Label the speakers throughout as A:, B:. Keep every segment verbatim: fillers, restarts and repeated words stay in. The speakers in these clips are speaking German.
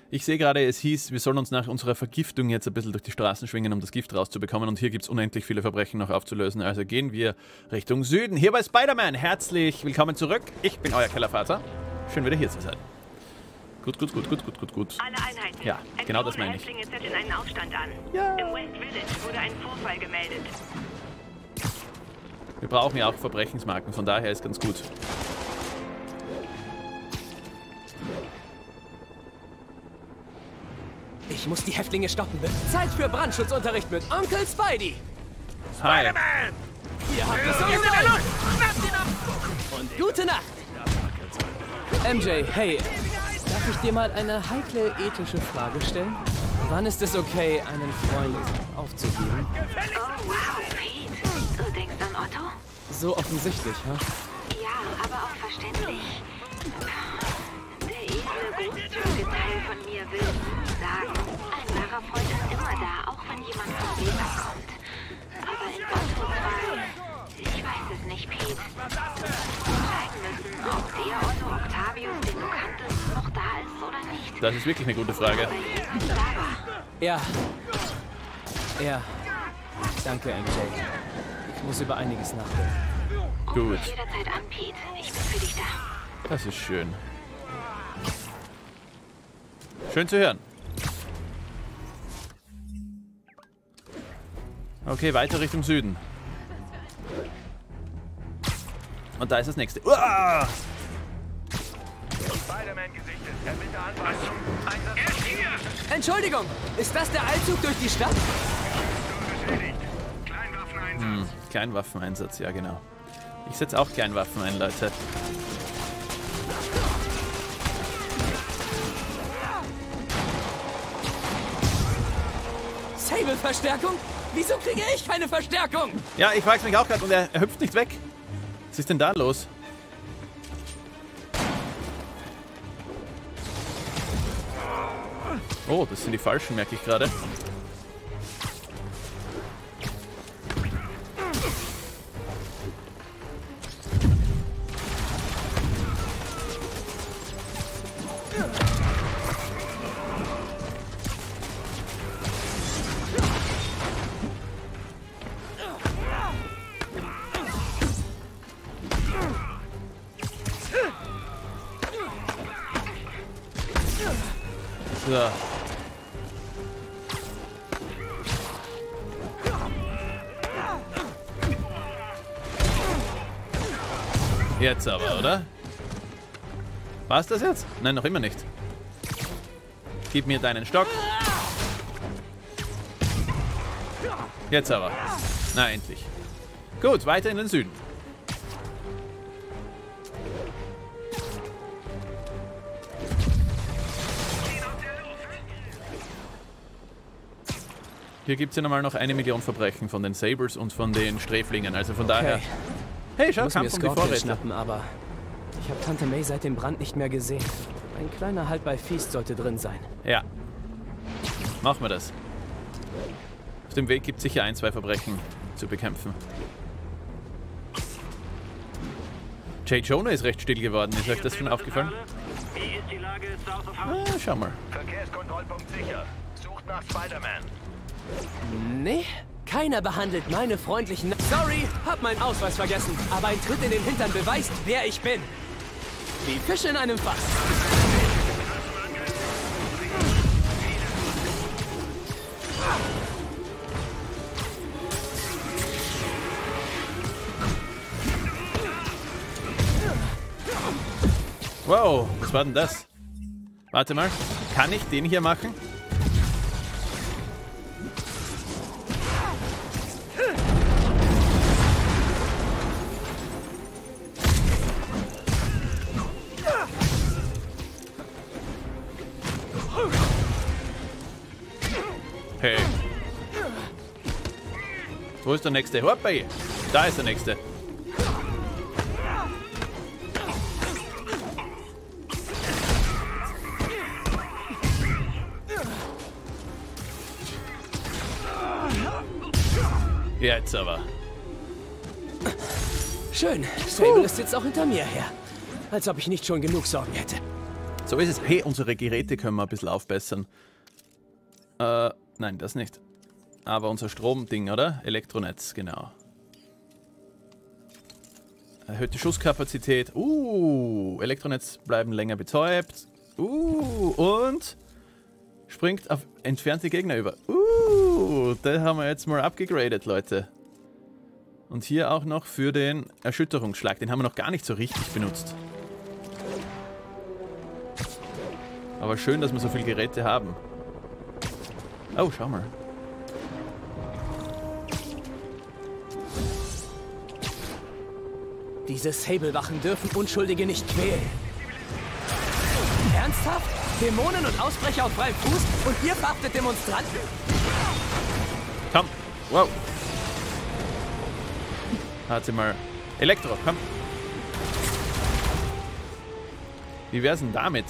A: Ich sehe gerade, es hieß, wir sollen uns nach unserer Vergiftung jetzt ein bisschen durch die Straßen schwingen, um das Gift rauszubekommen. Und hier gibt es unendlich viele Verbrechen noch aufzulösen. Also gehen wir Richtung Süden. Hier bei Spider-Man. Herzlich willkommen zurück. Ich bin euer Kellervater. Schön wieder hier zu sein. Gut, gut, gut, gut, gut, gut, gut.
B: Alle Einheiten.
A: Ja, genau das meine ich.
B: Häftlinge zetteln einen Aufstand an.
A: Ja.
B: Im West Village wurde ein Vorfall gemeldet.
A: Wir brauchen ja auch Verbrechensmarken, von daher ist ganz gut.
C: Ich muss die Häftlinge stoppen. Zeit für Brandschutzunterricht mit Onkel Spidey.
A: Hi.
C: Ihr habt es so gesagt. Und gute Nacht. M J, hey, darf ich dir mal eine heikle ethische Frage stellen? Wann ist es okay, einen Freund aufzugeben?
B: Oh, wow, Pete. Du denkst an Otto?
C: So offensichtlich, ha?
B: Ja, aber auch verständlich. Der edle, großzügige Teil von mir will sagen, ein wahrer Freund ist immer da, auch wenn jemand vom Weg abkommt. Aber in Ottos Fall, ich weiß es nicht, Pete. Entscheiden müssen, ob der Otto Octavius, den du kanntest, noch da ist oder nicht.
A: Das ist wirklich eine gute Frage.
C: Ja. Ja. Danke, M J. Ich muss über einiges nachdenken.
A: Gut.
B: Ruf mich jederzeit an, Pete. Ich bin für dich da.
A: Das ist schön. Schön zu hören. Okay, weiter Richtung Süden. Und da ist das nächste. Uah!
D: Spider-Man gesichtet. Er bitte Anpassung. Einsatz hier.
C: Entschuldigung, ist das der Eilzug durch die Stadt?
D: Beschädigt. Kleinwaffeneinsatz.
A: Hm, Kleinwaffeneinsatz, ja genau. Ich setze auch Kleinwaffen ein, Leute.
C: Sable-Verstärkung? Wieso kriege ich keine Verstärkung?
A: Ja, ich frage mich auch gerade und er, er hüpft nicht weg. Was ist denn da los? Oh, das sind die falschen, merke ich gerade. So. Jetzt aber, oder? War's das jetzt? Nein, noch immer nicht. Gib mir deinen Stock. Jetzt aber. Na, endlich. Gut, weiter in den Süden. Hier gibt es ja nochmal noch eine Million Verbrechen von den Sabres und von den Sträflingen. Also von daher...
C: Okay.
A: Hey, schau,
C: Ich muss mir
A: Kampf um die
C: Scorpion
A: Vorräte.
C: schnappen, aber ich habe Tante May seit dem Brand nicht mehr gesehen. Ein kleiner Halt bei Feast sollte drin sein.
A: Ja. Machen wir das. Auf dem Weg gibt es sicher ein, zwei Verbrechen zu bekämpfen. Jay Jonah ist recht still geworden. Ist euch das schon aufgefallen?
D: Wie ist die Lage south of
A: Ah, schau mal.
D: Verkehrskontrollpunkt sicher. Sucht nach Spider-Man.
C: Nee, keiner behandelt meine freundlichen... Sorry, hab meinen Ausweis vergessen. Aber ein Tritt in den Hintern beweist, wer ich bin. Wie Fische in einem Fass.
A: Wow, was war denn das? Warte mal, kann ich den hier machen? Hey. Wo ist der nächste? Hoppei! Da ist der nächste. Jetzt aber.
C: Schön, Sable ist jetzt auch hinter mir her. Als ob ich nicht schon genug Sorgen hätte.
A: So ist es. Hey, unsere Geräte können wir ein bisschen aufbessern. Äh, nein, das nicht. Aber unser Stromding, oder? Elektronetz, genau. Erhöhte Schusskapazität. Uh, Elektronetz bleiben länger betäubt. Uh, und springt auf entfernte Gegner über. Uh, da haben wir jetzt mal abgegradet, Leute. Und hier auch noch für den Erschütterungsschlag. Den haben wir noch gar nicht so richtig benutzt. Aber schön, dass wir so viele Geräte haben. Oh, schau mal.
C: Diese Sable-Wachen dürfen Unschuldige nicht quälen. Ernsthaft? Dämonen und Ausbrecher auf freiem Fuß und ihr verhaftet Demonstranten?
A: Komm. Wow. Warte mal. Elektro, komm. Wie wär's denn damit?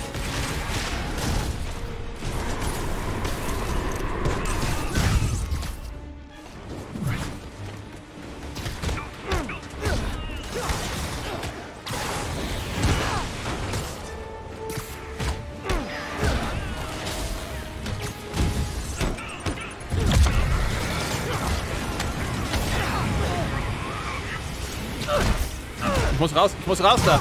A: Ich muss raus, ich muss raus da.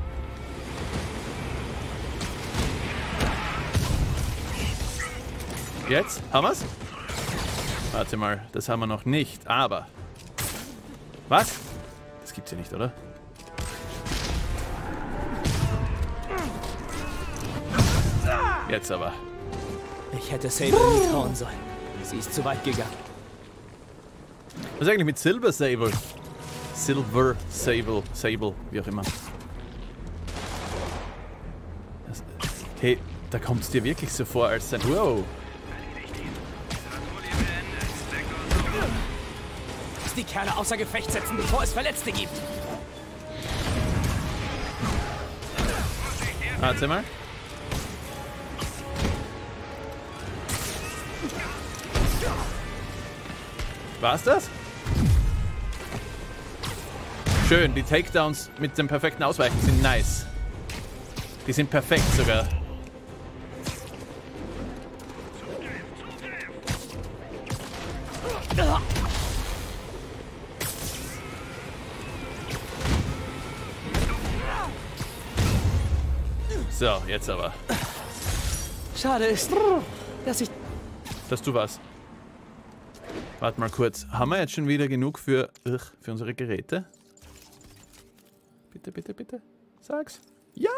A: Jetzt? Haben wir's? Warte mal, das haben wir noch nicht, aber... Was? Das gibt's ja nicht, oder? Jetzt aber.
C: Ich hätte Sable nie trauen sollen. Sie ist zu weit gegangen.
A: Was ist eigentlich mit Silver Sable? Silver Sable, Sable, wie auch immer. Das, hey, da kommt es dir wirklich so vor, als sein... Wow.
C: Lass die Kerle außer Gefecht setzen, bevor es Verletzte gibt.
A: Warte mal. War's das? Schön, die Takedowns mit dem perfekten Ausweichen sind nice. Die sind perfekt sogar. So, jetzt aber.
C: Schade ist, dass ich...
A: Dass du was. Warte mal kurz. Haben wir jetzt schon wieder genug für, ugh, für unsere Geräte? Bitte, bitte, bitte. Sag's. Ja!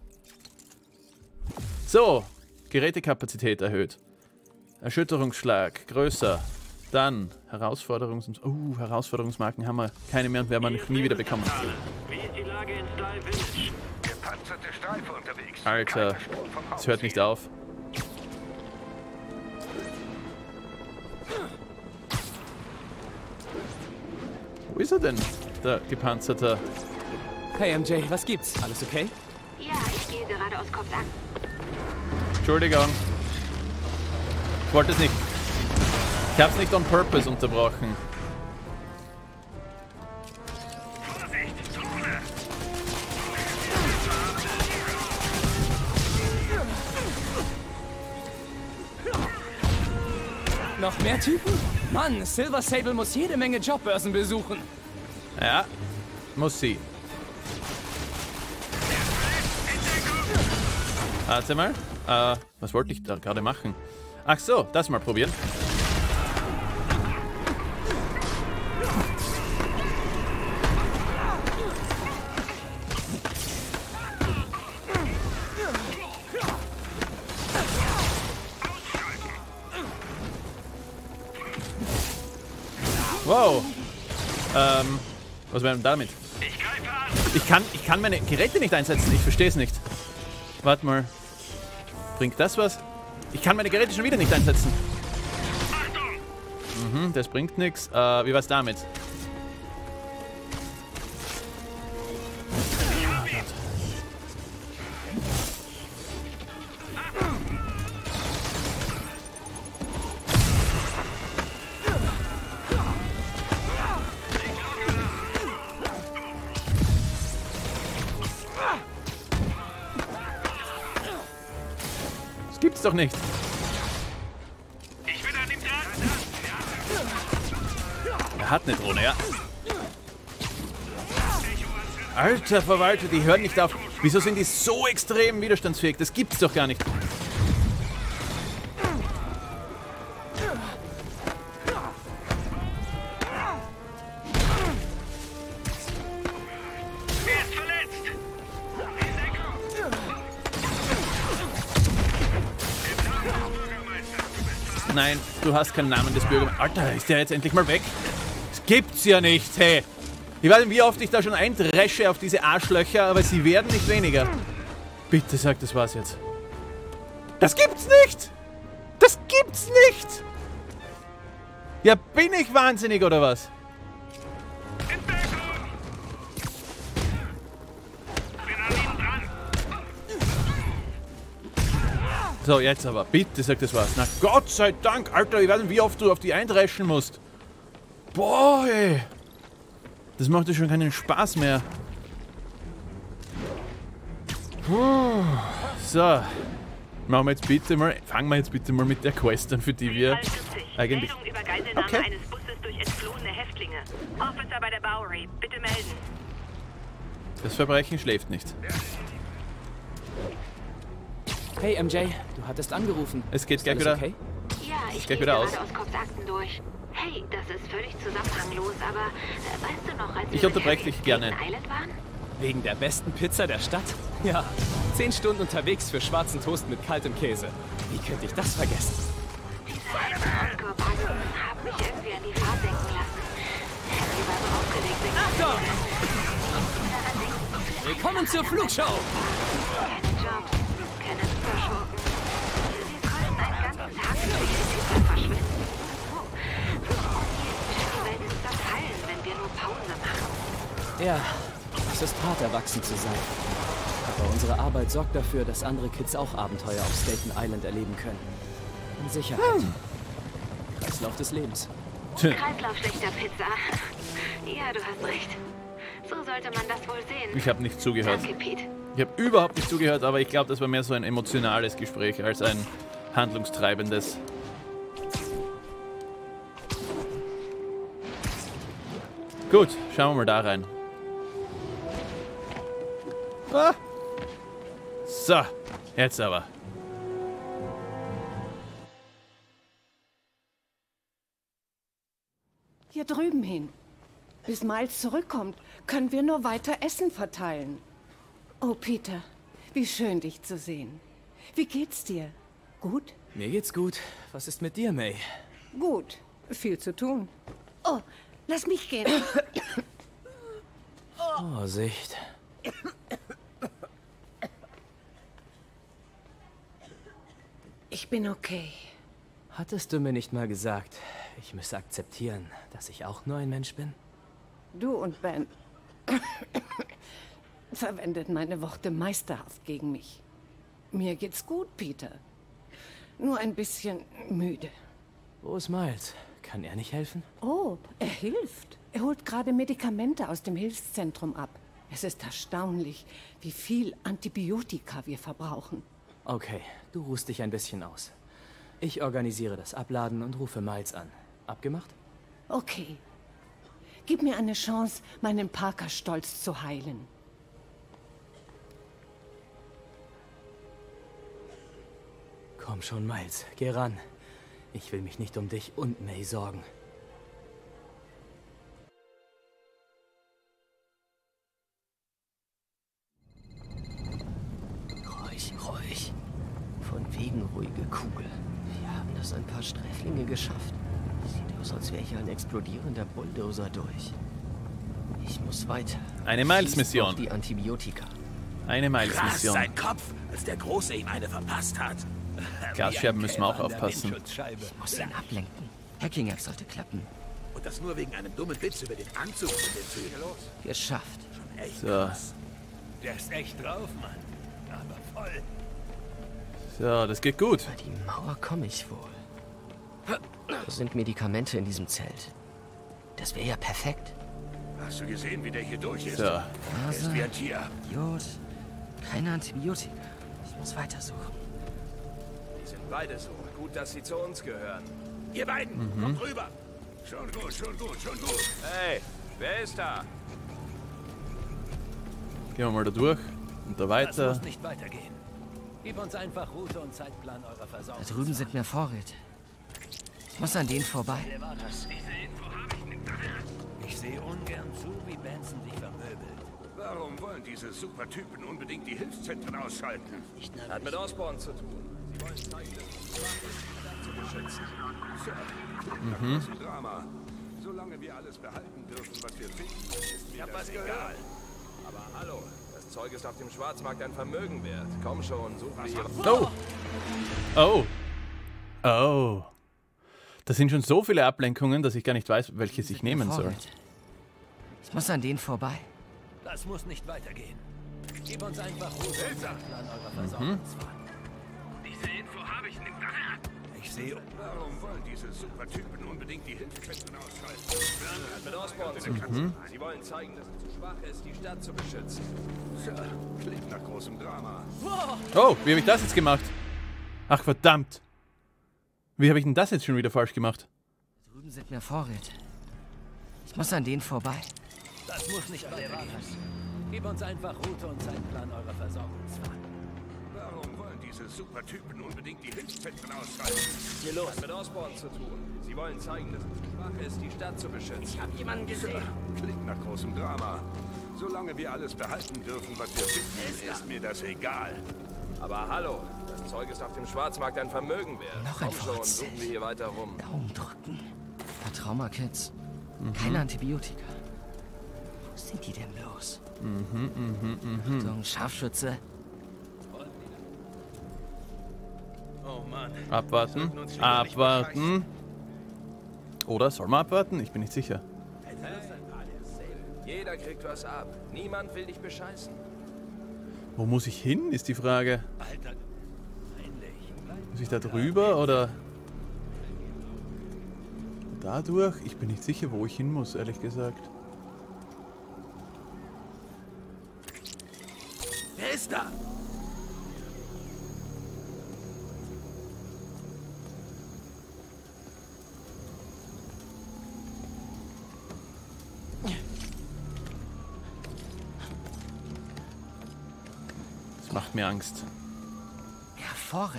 A: So. Gerätekapazität erhöht. Erschütterungsschlag größer. Dann Herausforderungs... Uh, Herausforderungsmarken haben wir keine mehr und werden wir nie wieder bekommen.
D: Wie ist die Lage in Style Village? Gepanzerte Streife unterwegs.
A: Alter, es hört nicht auf. Wo ist er denn, der gepanzerte?
C: Hey M J, was gibt's? Alles okay?
B: Ja, ich gehe geradeaus Kopf an.
A: Entschuldigung. Ich wollte es nicht. Ich hab's nicht on purpose unterbrochen.
D: Vorsicht, Zone!
C: Noch mehr Typen? Mann, Silver Sable muss jede Menge Jobbörsen besuchen.
A: Ja, muss sie. Warte mal. Äh, was wollte ich da gerade machen? Ach so, das mal probieren. Wow. Ähm, was wäre denn damit?
D: Ich greife an!
A: Ich kann, ich kann meine Geräte nicht einsetzen. Ich verstehe es nicht. Warte mal. Bringt das was? Ich kann meine Geräte schon wieder nicht einsetzen.
D: Achtung!
A: Mhm, das bringt nichts. Äh, wie war's damit? gibt's doch nicht.
D: Ich bin an ihm dran.
A: Er hat eine Drohne, ja. Alter Verwalter, die hören nicht auf. Wieso sind die so extrem widerstandsfähig? Das gibt's doch gar nicht. Nein, du hast keinen Namen des Bürgermeisters. Alter, ist der jetzt endlich mal weg? Das gibt's ja nicht, hey. Ich weiß nicht, wie oft ich da schon eindresche auf diese Arschlöcher, aber sie werden nicht weniger. Bitte sag, das war's jetzt. Das gibt's nicht! Das gibt's nicht! Ja, bin ich wahnsinnig oder was? So, jetzt aber. Bitte sag, das war's. Na Gott sei Dank, Alter, ich weiß nicht, wie oft du auf die eindreschen musst. Boah, ey. Das macht ja schon keinen Spaß mehr. Puh. So. Machen wir jetzt bitte mal, fangen wir jetzt bitte mal mit der Quest an, für die wir eigentlich...
B: Meldung über Geiselnahme
A: Okay.
B: eines Busses durch entflohene Häftlinge. Officer bei der Bowery, bitte melden.
A: Das Verbrechen schläft nicht.
C: Hey M J, du hattest angerufen.
A: Es geht
C: Ist
A: gleich
C: alles
A: wieder.
C: okay?
B: Ja, ich
A: gleich
B: gehe
A: wieder
B: gerade
A: aus.
B: aus Cops Akten durch. Hey, das ist völlig zusammenhanglos, aber äh, weißt du noch, als
A: Ich
B: wir
A: unterbreche
B: in
A: dich gerne.
B: Staten Island waren?
C: Wegen der besten Pizza der Stadt? Ja, zehn Stunden unterwegs für schwarzen Toast mit kaltem Käse. Wie könnte ich das vergessen?
B: Diese alten Oscar-Packungen haben mich irgendwie an die Fahrt denken lassen. Handy war so aufgelegt. wegen
C: Achtung!
B: daran denken.
C: Willkommen zur Flugshow!
B: Keine Jobs, keine Superschurken. Wir konnten einen ganzen Tag durch die Pizza verschwinden. Oh, die Welt ist zerfallen, wenn wir nur Pause machen.
C: Ja, es ist hart, erwachsen zu sein. Aber unsere Arbeit sorgt dafür, dass andere Kids auch Abenteuer auf Staten Island erleben können. In Sicherheit. Kreislauf des Lebens.
A: Tja,
B: Kreislauf schlechter Pizza. Ja, du hast recht. So sollte man das wohl sehen.
A: ich habe nicht zugehört.
B: Danke, Pete.
A: Ich habe überhaupt nicht zugehört, aber ich glaube, das war mehr so ein emotionales Gespräch als ein handlungstreibendes. Gut, schauen wir mal da rein. Ah. So, jetzt aber.
E: Hier drüben hin. Bis Miles zurückkommt, können wir nur weiter Essen verteilen. Oh, Peter, wie schön, dich zu sehen. Wie geht's dir? Gut?
C: Mir geht's gut. Was ist mit dir, May?
E: Gut. Viel zu tun. Oh, lass mich gehen.
C: Vorsicht.
E: Ich bin okay.
C: Hattest du mir nicht mal gesagt, ich müsse akzeptieren, dass ich auch nur ein Mensch bin?
E: Du und Ben verwendet meine Worte meisterhaft gegen mich. Mir geht's gut, Peter. Nur ein bisschen müde.
C: Wo ist Miles? Kann er nicht helfen?
E: Oh, er hilft. Er holt gerade Medikamente aus dem Hilfszentrum ab. Es ist erstaunlich, wie viel Antibiotika wir verbrauchen.
C: Okay, du ruhst dich ein bisschen aus. Ich organisiere das Abladen und rufe Miles an. Abgemacht?
E: Okay. Gib mir eine Chance, meinen Parker-Stolz zu heilen.
C: Komm schon, Miles. Geh ran. Ich will mich nicht um dich und May sorgen.
F: Ruhig, ruhig. Von wegen ruhige Kugel. Wir haben das ein paar Sträflinge geschafft. Sieht aus, als wäre hier ein explodierender Bulldozer durch. Ich muss weiter.
A: Eine
F: Schießt
A: Miles-Mission.
F: auf die Antibiotika.
A: Eine
D: Krass,
A: Miles-Mission.
D: sein Kopf, als der Große ihm eine verpasst hat.
A: Glasscherben müssen wir auch aufpassen.
F: Ich muss ihn ablenken. Hacking-App sollte klappen.
D: Und das nur wegen einem dummen Witz über den Anzug und den Zügen.
F: Geschafft.
D: Echt
A: So.
D: krass. Der ist echt drauf, Mann. Aber voll.
A: So, das geht gut.
F: Über die Mauer komme ich wohl. Da sind Medikamente in diesem Zelt. Das wäre ja perfekt.
D: Hast du gesehen, wie der hier durch ist?
A: So.
D: Er ist wie ein Tier.
F: Jod. Keine Antibiotika. Ich muss weitersuchen.
G: Beide so. Gut, dass sie zu uns gehören. Ihr beiden, mhm. kommt rüber. Schon gut, schon gut, schon gut. Hey, wer ist da?
A: Gehen wir mal da durch und da weiter.
C: Das muss nicht weitergehen. Gib uns einfach Route und Zeitplan eurer Versorgung.
F: Da drüben sind mehr Vorräte. Ich muss an denen vorbei.
C: Wer war das? Diese Info habe ich nicht gehört. Ich sehe ungern zu, wie Benson sich vermöbelt.
D: Warum wollen diese Supertypen unbedingt die Hilfszentren ausschalten?
G: Hat mit Osborn zu tun. Sie wollen zeigen, dass es schwach ist, die Stadt zu beschützen.
D: Mhm. Das ist Drama. Solange wir alles behalten dürfen, was wir finden, ist mir das egal.
G: Aber hallo, das Zeug ist auf dem Schwarzmarkt ein Vermögen wert. Komm schon, suchen wir hier.
A: Oh! Oh! Oh! Das sind schon so viele Ablenkungen, dass ich gar nicht weiß, welches ich nehmen soll.
F: Ich muss an denen vorbei.
C: Das muss nicht weitergehen. Gib uns einfach Route und Zeitplan eurer Versorgungsfahrt. Diese Info habe ich nicht gehört. Ich sehe...
D: Warum wollen diese Supertypen unbedingt die Hilfszentren ausschalten?
G: Hat mit Osborn zu tun. Sie wollen zeigen, dass es zu schwach ist, die Stadt zu beschützen.
D: Tja, klingt nach großem Drama.
A: Oh, wie habe ich das jetzt gemacht? Ach, verdammt. Wie habe ich denn das jetzt schon wieder falsch gemacht?
F: Da drüben sind mehr Vorräte. Ich muss an denen vorbei.
C: Das muss nicht weitergehen. Gib uns einfach Route und Zeitplan eurer Versorgungsfahrt.
D: Warum wollen diese Supertypen unbedingt die Hilfszentren ausschalten?
G: Hier los. Hat mit Osborn zu tun. Sie wollen zeigen, dass es zu schwach ist, die Stadt zu beschützen.
C: Ich habe jemanden gesehen.
D: Klingt nach großem Drama. Solange wir alles behalten dürfen, was wir finden, ist mir das egal.
G: Aber hallo, das Zeug ist auf dem Schwarzmarkt ein Vermögen wert.
F: Noch ein
G: Komm schon,
F: Fotz.
G: suchen wir hier weiter rum.
F: Daumen drücken. Ein paar Trauma-Kits. Mhm. Keine Antibiotika. Wo sind die denn bloß?
A: Mhm, mhm, mhm.
F: Achtung, Scharfschütze.
G: Oh Mann.
A: Abwarten. Abwarten. Oder soll man abwarten? Ich bin nicht sicher.
G: Jeder kriegt was ab. Niemand will dich bescheißen.
A: Wo muss ich hin, ist die Frage.
C: Alter, peinlich.
A: Muss ich da drüber oder dadurch? Ich bin nicht sicher, wo ich hin muss, ehrlich gesagt.
C: Wer ist da?
A: Das macht mir Angst.
F: Mehr Vorräte.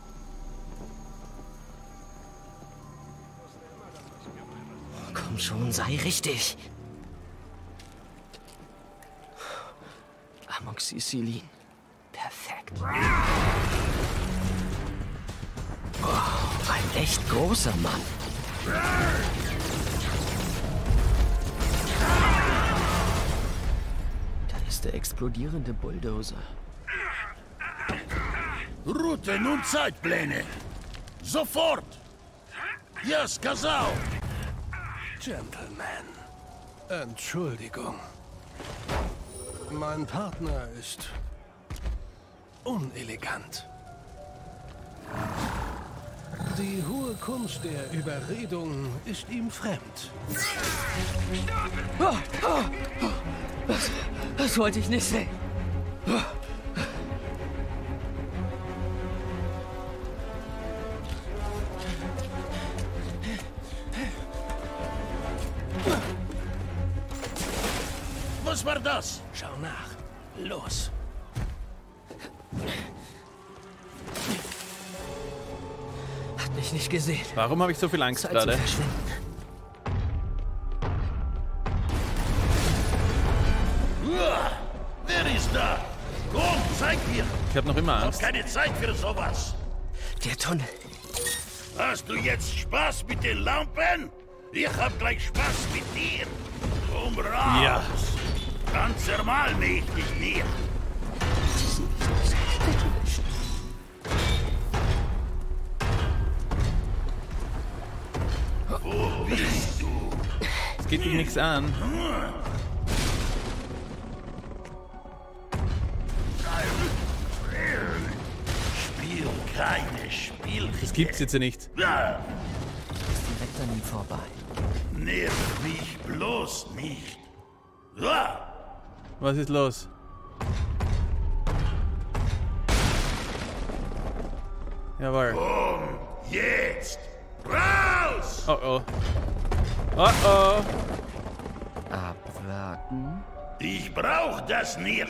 F: Komm schon, sei richtig. Amoxicillin. Perfekt. Oh, ein echt großer Mann. Da ist der explodierende Bulldozer.
H: Routen und Zeitpläne. Sofort. Ja, сказал.
I: Gentleman, Entschuldigung. Mein Partner ist unelegant. Die hohe Kunst der Überredung ist ihm fremd.
F: Oh, oh, oh. Das, das wollte ich nicht sehen. Oh.
H: Was war das?
I: Schau nach. Los.
F: Hat mich nicht gesehen.
A: Warum habe ich so viel Angst
F: Zeit
A: gerade?
F: zu verschwinden.
H: Uah, wer ist da? Komm, zeig mir.
A: Ich habe noch immer
H: Ich hab
A: Angst.
H: keine Zeit für sowas.
F: Der Tunnel.
H: Hast du jetzt Spaß mit den Lampen? Ich hab gleich Spaß mit dir. Komm raus.
A: Ja.
H: Dann zermal mich nicht mehr. Wo bist du?
A: Es geht dich nichts an.
H: Spiel keine Spielchen.
A: Das gibt's jetzt ja nicht.
H: Ja,
F: Direkt an ihm vorbei.
H: nerv mich bloß nicht. Ja.
A: Was ist los? Jawohl.
H: Und jetzt raus!
A: Oh oh. Oh oh.
F: Abwarten.
H: Ich brauch das nicht.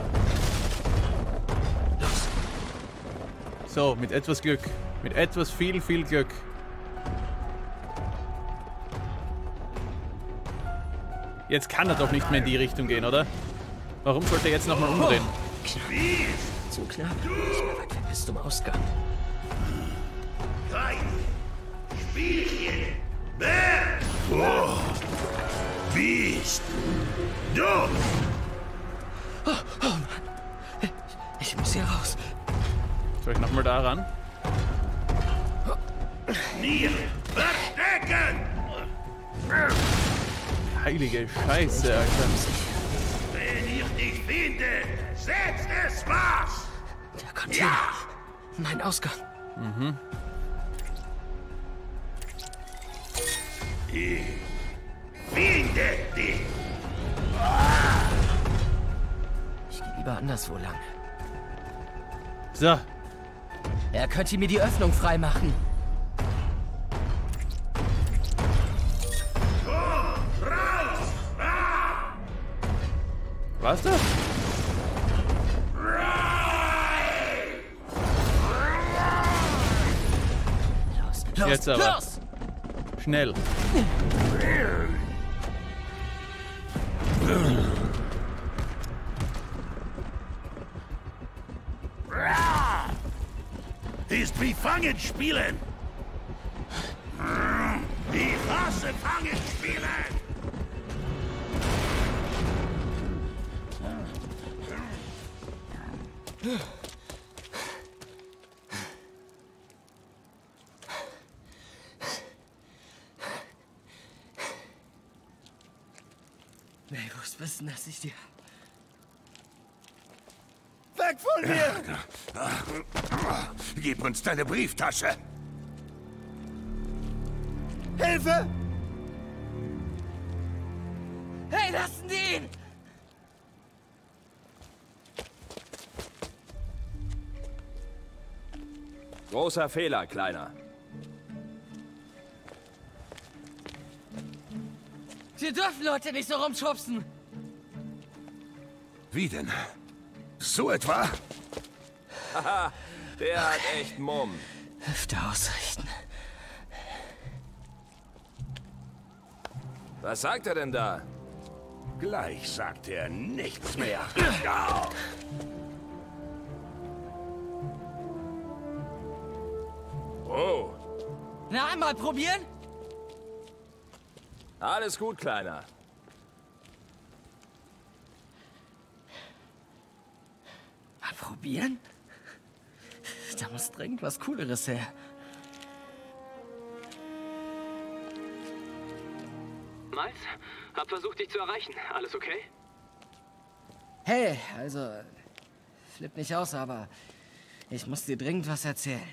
A: So, mit etwas Glück. Mit etwas viel, viel Glück. Jetzt kann er doch nicht mehr in die Richtung gehen, oder? Warum sollte er jetzt nochmal umdrehen?
F: Zu knapp. Nicht mehr weit weg bis zum Ausgang.
H: Kein Spielchen. Wer? Oh. Biest. Du.
F: Oh, oh Mann. Ich, ich muss hier raus.
A: Soll ich nochmal da ran?
H: Nicht verstecken!
A: Heilige Scheiße, Alter.
H: Wenn ich dich finde, setzt es was!
F: Der Container. Ja. Mein Ausgang.
A: Mhm.
H: Ich finde dich!
F: Ich gehe lieber anderswo lang.
A: So.
F: Er könnte mir die Öffnung freimachen.
H: Komm, raus! Ah!
A: Was das?
F: Los, los,
A: Jetzt aber.
F: los!
A: Schnell.
H: Ist wie Fangen spielen. Ich hasse Fangen spielen.
F: Nee, was wissen, dass ich dir...
H: Weg von mir! Gib uns deine Brieftasche.
F: Hilfe! Hey, lassen Sie ihn!
G: Großer Fehler, Kleiner.
F: Sie dürfen Leute nicht so rumschubsen!
H: Wie denn? So etwa?
G: Haha, der hat echt Mumm.
F: Hüfte ausrichten.
G: Was sagt er denn da?
H: Gleich sagt er nichts mehr.
G: Oh,
F: Na, einmal probieren?
G: alles gut, Kleiner.
F: Mal probieren? Da muss dringend was Cooleres her.
C: Miles, hab versucht, dich zu erreichen. Alles okay?
F: Hey, also... Flipp nicht aus, aber... Ich muss dir dringend was erzählen.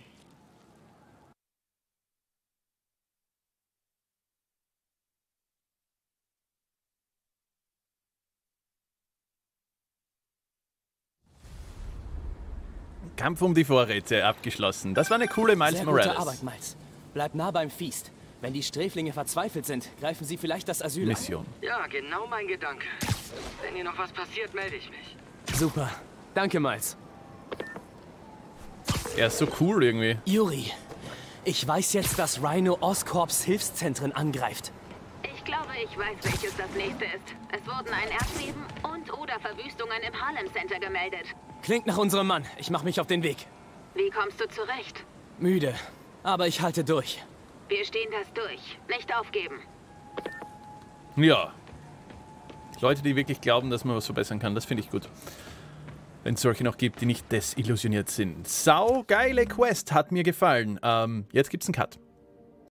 A: Kampf um die Vorräte abgeschlossen. Das war eine coole Miles
C: Sehr
A: Morales.
C: gute Arbeit, Miles. Bleib nah beim Feast. Wenn die Sträflinge verzweifelt sind, greifen sie vielleicht das Asyl
A: Mission.
J: Ja, genau mein Gedanke. Wenn hier noch was passiert, melde ich mich.
C: an. Super. Danke, Miles.
A: Er ist so cool irgendwie.
C: Yuri, ich weiß jetzt, dass Rhino Oscorps Hilfszentren angreift.
B: Ich glaube, ich weiß, welches das nächste ist. Es wurden ein Erdbeben und oder Verwüstungen im Harlem Center gemeldet.
C: Klingt nach unserem Mann. Ich mache mich auf den Weg.
B: Wie kommst du zurecht?
C: Müde, aber ich halte durch.
B: Wir stehen das durch. Nicht aufgeben.
A: Ja. Leute, die wirklich glauben, dass man was verbessern kann, das finde ich gut. Wenn es solche noch gibt, die nicht desillusioniert sind. Sau geile Quest, hat mir gefallen. Ähm, jetzt gibt's einen Cut.